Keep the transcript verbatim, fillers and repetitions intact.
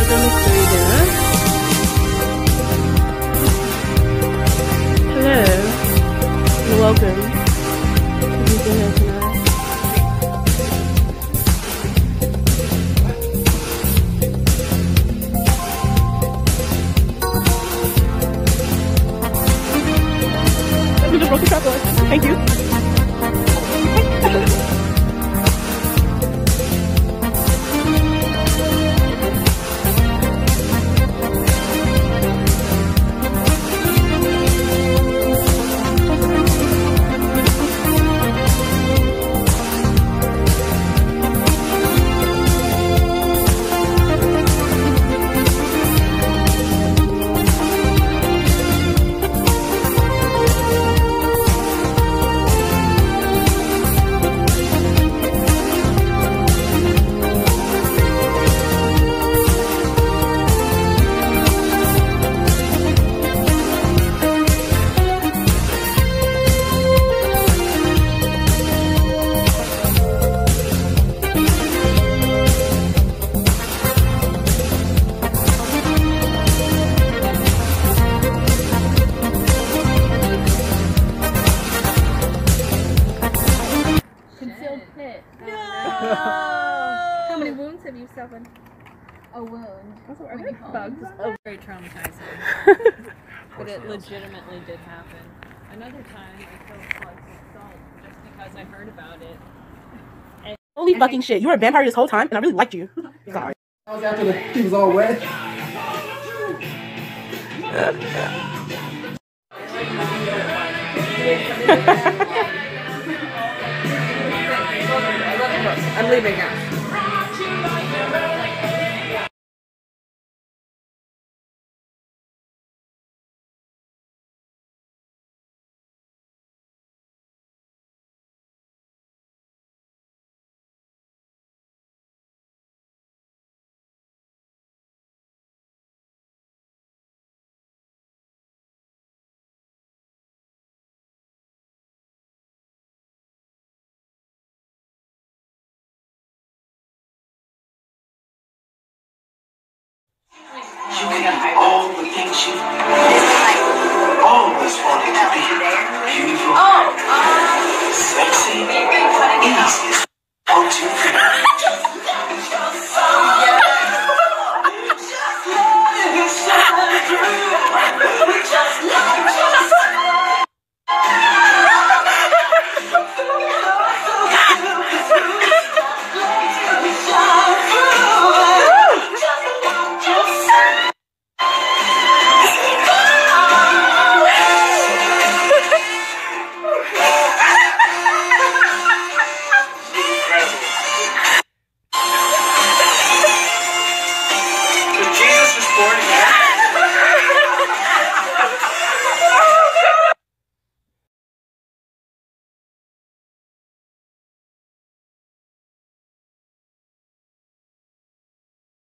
the mystery dinner. Hello, and welcome to the dinner tonight. We just broke the chocolate. Thank you. How many wounds have you suffered? A wound. That's what are bugs? Oh, very traumatizing. But it legitimately did happen. Another time I killed slugs with salt just because I heard about it. And Holy fucking shit, you were a vampire this whole time and I really liked you. Sorry. That was after the, he was all wet. I'm leaving now. You can be all the things you always wanted to be. Beautiful, Oh, um, sexy, maybe cutting it out. easy.